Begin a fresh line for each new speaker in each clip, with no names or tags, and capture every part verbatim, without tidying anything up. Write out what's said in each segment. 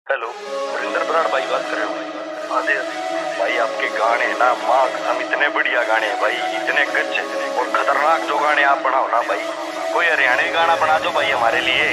Hello, Varinder Brar भाई बात कर रहे हो? अरे भाई, आपके गाने ना माँ हम इतने बढ़िया गाने हैं भाई, इतने गच्चे और खतरनाक जो गाने आप बनाओ ना भाई, कोई हरियाणवी गाना बना दो भाई हमारे लिए।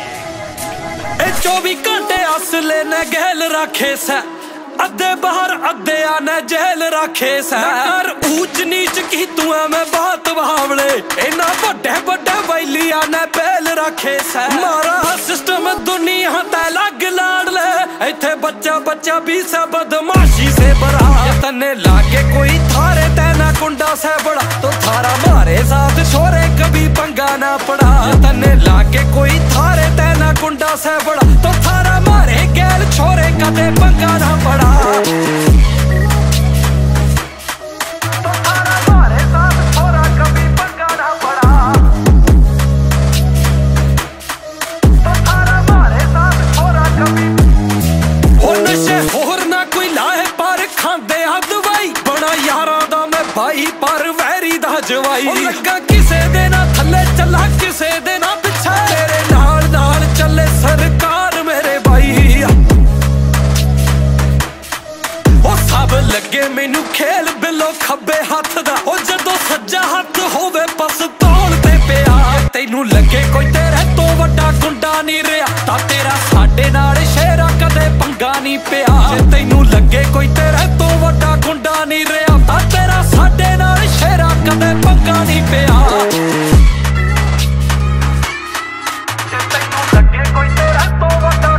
चौबीस घंटे असले ने गहल रखे से, अद्धे बाहर अद्धे आने जेल रखे से। ऊंच नीच की तू मैं बात बावले, इना बड़े बड़े वैलिया ने बेल रखे से। मारा सिस्टम दुनिया ते लग लाड़ ले, इथे बच्चा बच्चा भी से बदमाशी से बड़ा। तने लागे कोई थारे तेना कुंडा से बड़ा, तो थारा मारे साथ छोरे कभी पंगा ना पड़ा। तने लागे कोई थारे तेना कुंडा से बड़ा, तो थारा मारे गैल छोरे कदे पंगा ना पड़ा। तो थारा मारे साथ छोरा कभी पंगा ना पड़ा, तो थारा मारे साथ छोरा कभी। हो नशे होर ना कोई लाए पर खांदे आ दवाई, बड़ा यारा दा मैं भाई पर वैरी दा जवाई। लगा किसे देना थल्ले चला किसे देना पिछे, तेरे नाल नाल चले सरकार मेरे भाई। ओ सब लगे मैनू खेल बिलो खब्बे हाथ दा, ओ जदों सज्जा हाथ होवे पिस्तौल ते पिया। तैनू लगे कोई तेरे तो वड्डा गुंडा नहीं रहा, तां तेरा साडे नाल शेरा कदे पंगा नहीं पिया। जे तैनू लगे कोई तेरे तो वड्डा गुंडा नहीं रहा, तां तेरा साडे नाल शेरा कदे पंगा नहीं पिया। जे तैनू लगे कोई तेरे तो वड्डा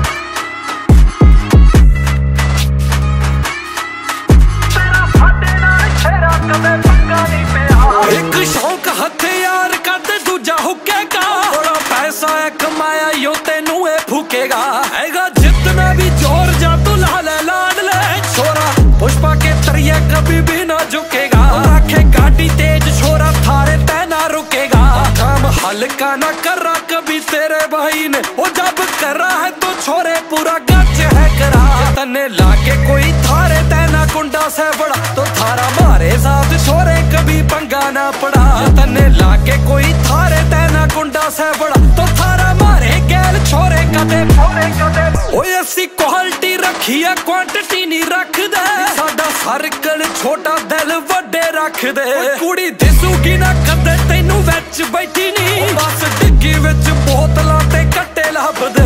एक शौक हथियार कद दूजा हुकेगा, बड़ा पैसा है कमाया यो तेनू ए फूकेगा। हैगा जितना भी जोर जा तू ला ले लाड ले, छोरा पुष्पा के तरिए कभी भी ना झुकेगा। रखे गाड़ी तेज छोरा थारे तै ना रुकेगा, काम हल्का ना कर रहा कभी तेरे भाई ने, वो जब कर रहा है तो छोरे पूरा गच है करा। तने लागे कोई थारे तै ना कुंडा से बड़ा, तो थारा मारे साथ छोरे कभी पंगा ना पड़ा। तने लागे कोई थारे तै ना कुंडा से बड़ा, तो थारा मारे गैल छोरे कदे छोरे कदे। ओए अस्सी क्वालिटी रखी है क्वांटिटी नहीं रख दे, साडा सर्कल छोटा दिल वड्डे रख दे। कुड़ी दिसूगी ना कदे तैनू विच बैठी नहीं, बस डिग्गी विच बोतलां ते कट्टे लभ दे।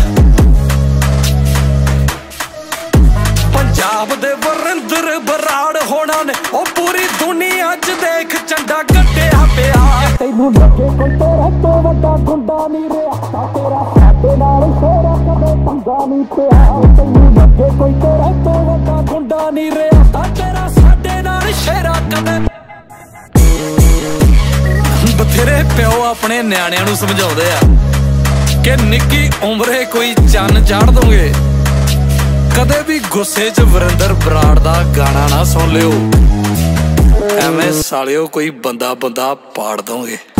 पंजाब दे वरिंदर बराड़ होना ने, ओ पूरी दुनिया च देख झंडा कट्टिया पिया। तैनू लगे कोई तेरा तो वड्डा गुंडा नहीं रहा, तां तेरा साडे नाल शेरा कदे पंगा नहीं पिया। तैनू लगे कोई तेरा तो वड्डा गुंडा नहीं रहा, तां तेरा साडे नाल शेरा कदे। बथेरे प्यो अपने न्याणियां नू समझाउंदे आ कि निक्की उमरे कोई चन्न चाड़ दोगे, कदे भी गुस्से च वरिंदर बराड़ दा गाना ना सुन लियो, एवें सालियो कोई बंदा बंदा पाड़ दोगे।